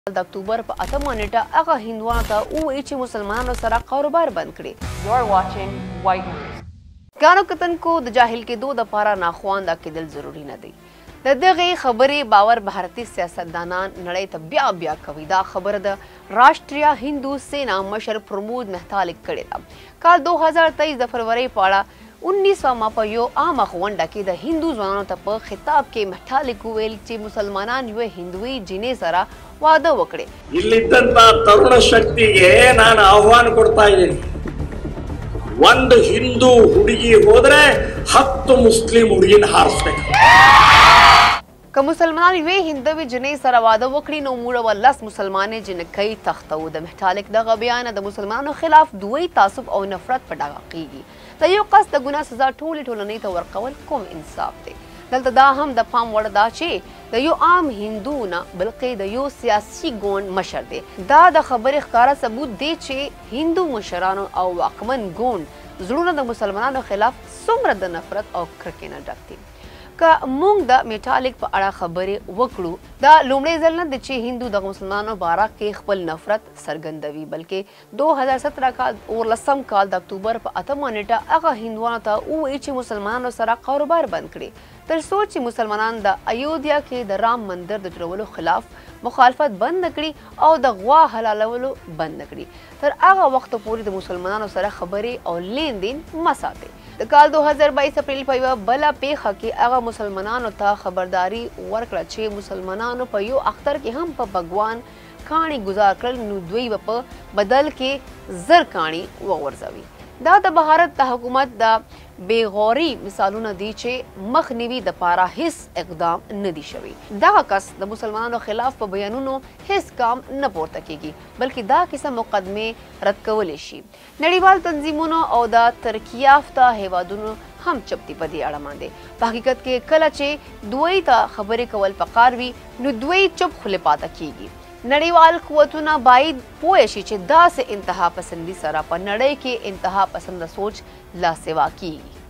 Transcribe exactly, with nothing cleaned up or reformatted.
د اکتوبر په اتمه نیټه هغه هندوانو ته ووایي چې مسلمانانو سره کاروبار بند کړي. You're watching White News. ګانو کتونکو د جاهل کېدو دپاره ناخوانده کېدل ضروري نه دی. د دغې خبرې باور بھارتي سیاستدانان نړۍ ته بیا بیا کوي. دا خبره د راشټریا هندو سینا مشر پرمود مهتالک کړې ده. کال دو هزار تیئیس د فروری په اړه उन्नीसवा په یو عامه غونډه کې د هندو ځوانانو ته په خطاب کې مهتالک وویل چې مسلمانان یوه هندوي جینۍ سره واده وکړي. ಇಲ್ಲಿದ್ದಂತ ತರುಣ ಶಕ್ತಿಗೆ ನಾನು ಆಹ್ವಾನ ಕೊಡ್ತಾ ಇದ್ದೀನಿ. ಒಂದು ಹಿಂದೂ ಹುಡುಗಿ ಹೋದ್ರೆ ಹತ್ತು ಮುಸ್ಲಿಂ ಹುಡುಗಿನ ಹಾರಿಸ್ಬೇಕು. که مسلمانان یوې هندوي جینۍ سره واده وکړي نو موږ به لس مسلمانې جنکۍ تختوو. د مهتالک دغه بیان د مسلمانانو خلاف دوی تعصب او نفرت په ډاګه کیږي. د یو کس د ګناه سزا ټولې ټولنې ته ورکول کوم انصاف دی؟ دلته دا هم د پام وړ ده چې د یو عام هندو نه بلکې د یو سیاسي ګوند مشر دی. دا د خبرې ښکاره ثبوت دی چې هندو مشرانو او واکمن ګوند زړونه د مسلمانانو خلاف څومره د نفرت او کرکې نه ډک دي. که موږ د میټالک په اړه خبرې وکړو دا لومړی ځل نه دی چې هندو د مسلمانانو باره کې خپل نفرت څرګندوي بلکې دو هزار ستره کال اوولسم کال د اکتوبر په اتمه نیټه هغه هندوانو ته ووایي چې مسلمانانو سره کاروبار بند کړي تر څو چې مسلمانان د ایودھیا کې د رام مندر د جوړولو خلاف مخالفت بند نه کړي او د غوا حلالولو بند نه کړي. تر هغه وخته پورې د مسلمانانو سره خبرې او لین دین مه ساتئ. د کال دو هزار بایس اپریل په یوه بله پیښه کې هغه مسلمانانو ته خبرداري ورکړه چې مسلمانانو په یو اختر کې هم په بګوان کاڼي ګزار کړل نو دوی به په بدل کې زر کاڼي وغورځوي. دا د بھارت د حکومت د بېغوري مثالونه دي چې مخنیوي دپاره هیڅ اقدام نه دی شوی. دغه کس د مسلمانانو خلاف په بیانونو هیڅ کام نه پورته کیږي بلکې دا قسم مقدمې رد کولی شي. نړیوال تنظیمونو او د ترقي یافته هیوادونو هم چپ دي په دې اړه باندې. په حقیقت کې کله چې دوی ته خبرې کول پکار وي نو دوی چپ خولې پاته کیږي. نړیوال قوتونه باید پوه شي چې داسې انتها پسندي سره په نړۍ کې انتها پسنده سوچ لا سوا کیږي.